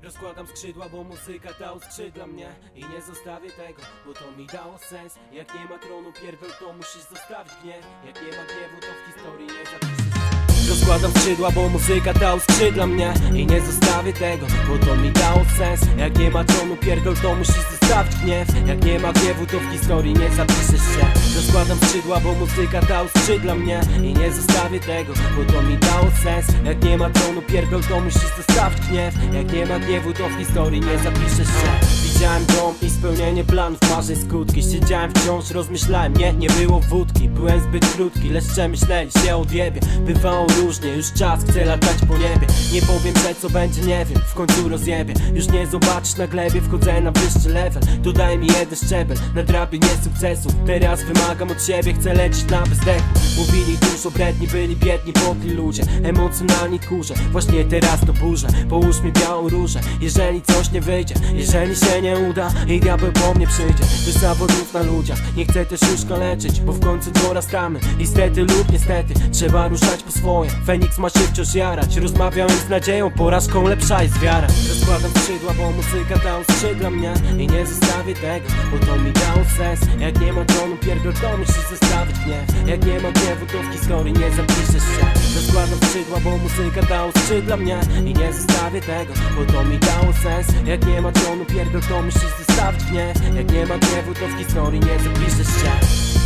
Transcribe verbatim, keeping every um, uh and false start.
Rozkładam skrzydła, bo muzyka ta uskrzydla mnie i nie zostawię tego, bo to mi dało sens. Jak nie ma tronu pierdol, to musisz zostawić gniew. Jak nie ma gniewu, to w historii nie zapiszesz się. Rozkładam skrzydła, bo muzyka ta uskrzydla mnie i nie zostawię tego, bo to mi dało sens. Jak nie ma tronu pierdol, to musisz zostawić gniew. Jak nie ma gniewu, to w historii nie zapiszesz się. Rozkładam skrzydła, bo muzyka ta uskrzydla mnie i nie zostawię tego, bo to mi dało sens. Jak nie ma tronu pierdol, to musisz zostawić gniew. Jak nie ma gniewu, to w historii nie zapiszesz się. Widziałem dom i spełnienie planów, marzeń skutki. Siedziałem wciąż, rozmyślałem, nie, nie było wódki. Byłem zbyt krótki, lecz myśleli się odjebie. Bywało różnie, już czas, chcę latać po niebie. Nie powiem, że co będzie, nie wiem, w końcu rozjebie. Już nie zobaczysz na glebie, wchodzę na wyższy level. Dodaj mi jeden szczebel na drabinie sukcesów. Teraz wymagam od siebie, chcę lecieć na bezdechu. Mówili dużo bredni, byli biedni, podli ludzie. Emocjonalni kurze, właśnie teraz to burzę. Połóż mi białą różę, jeżeli coś nie wyjdzie, jeżeli się nie uda i diabeł po mnie przyjdzie. Też zawodów na ludziach, nie chcę też już kaleczyć, bo w końcu dorastamy i stety lub niestety trzeba ruszać po swoje. Feniks ma się wciąż jarać, rozmawiałem z nadzieją, porażką lepsza jest wiara. Rozkładam skrzydła, bo muzyka ta uskrzydla mnie i nie zostawię tego, bo to mi dało sens. Jak nie ma tronu pierdol, to musisz zostawić gniew. Jak nie ma gniewu, to w historii nie zapiszesz się. Rozkładam skrzydła, bo muzyka ta uskrzydla mnie i nie zostawię tego, bo to mi dało sens. Jak nie ma tronu pierdol, to musisz zostawić gniew. Jak nie ma gniewu, to w historii nie zapiszesz się.